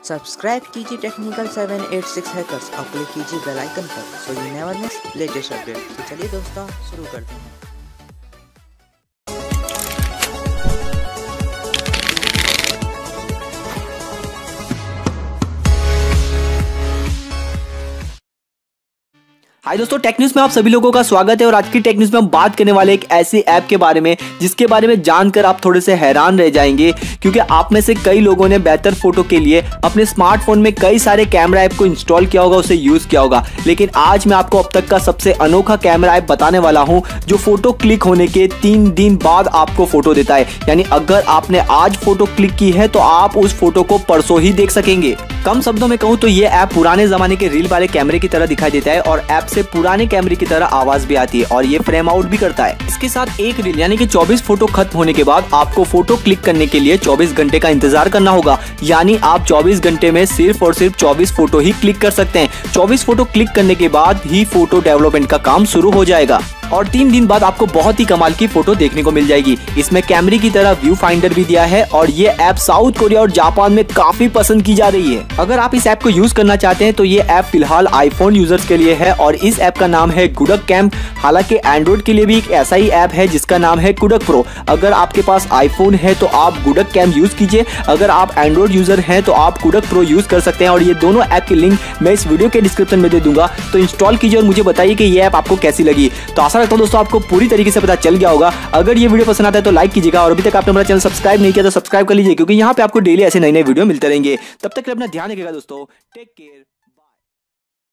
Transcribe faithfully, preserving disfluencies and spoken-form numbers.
Subscribe कीजिए technical seven eight six hackers और click कीजिए बेल आइकन पर so you never miss latest update. तो चलिए दोस्तों शुरू करते हैं। हाय दोस्तों, टेक न्यूज में आप सभी लोगों का स्वागत है। और आज की टेक न्यूज में हम बात करने वाले एक ऐसी ऐप के बारे में जिसके बारे में जानकर आप थोड़े से हैरान रह जाएंगे, क्योंकि आप में से कई लोगों ने बेहतर फोटो के लिए अपने स्मार्टफोन में कई सारे कैमरा ऐप को इंस्टॉल किया होगा, उसे यूज किया होगा। लेकिन आज मैं आपको अब तक का सबसे अनोखा कैमरा ऐप बताने वाला हूं जो फोटो क्लिक होने के तीन दिन बाद आपको फोटो देता है। यानी अगर आपने आज फोटो क्लिक की है तो आप उस फोटो को परसों ही देख सकेंगे। कम शब्दों में कहूं तो ये ऐप पुराने जमाने के रील वाले कैमरे की तरह दिखाई देता है और ऐप से पुराने कैमरे की तरह आवाज भी आती है और ये फ्रेम आउट भी करता है। इसके साथ एक रील यानी कि चौबीस फोटो खत्म होने के बाद आपको फोटो क्लिक करने के लिए चौबीस घंटे का इंतजार करना होगा। यानी आप चौबीस घंटे में सिर्फ और सिर्फ चौबीस फोटो ही क्लिक कर सकते हैं। चौबीस फोटो क्लिक करने के बाद ही फोटो डेवलपमेंट का काम शुरू हो जाएगा और तीन दिन बाद आपको बहुत ही कमाल की फोटो देखने को मिल जाएगी। इसमें कैमरे की तरह व्यू फाइंडर भी दिया है और ये ऐप साउथ कोरिया और जापान में काफी पसंद की जा रही है। अगर आप इस ऐप को यूज करना चाहते हैं तो ये ऐप फिलहाल आईफोन यूजर्स के लिए है और इस ऐप का नाम है गुडक कैम। हालांकि एंड्रॉइड के लिए भी एक ऐसा ही ऐप है जिसका नाम है गुडक प्रो। अगर आपके पास आईफोन है तो आप गुडक कैम यूज कीजिए, अगर आप एंड्रॉइड यूजर हैं तो आप गुडक प्रो यूज कर सकते हैं। और ये दोनों ऐप की लिंक मैं इस वीडियो के डिस्क्रिप्शन में दे दूंगा, तो इंस्टॉल कीजिए और मुझे बताइए कि ये ऐप आपको कैसी लगी। तो आशा करता हूं दोस्तों आपको पूरी तरीके से पता चल गया होगा। अगर ये वीडियो पसंद आता है तो लाइक कीजिएगा और अभी तक आपने हमारा चैनल सब्सक्राइब नहीं किया तो सब्सक्राइब कर लीजिए, क्योंकि यहाँ पे आपको डेली ऐसे नए नए वीडियो मिलते रहेंगे। तब तक अपना ध्यान रखिएगा दोस्तों। Take care.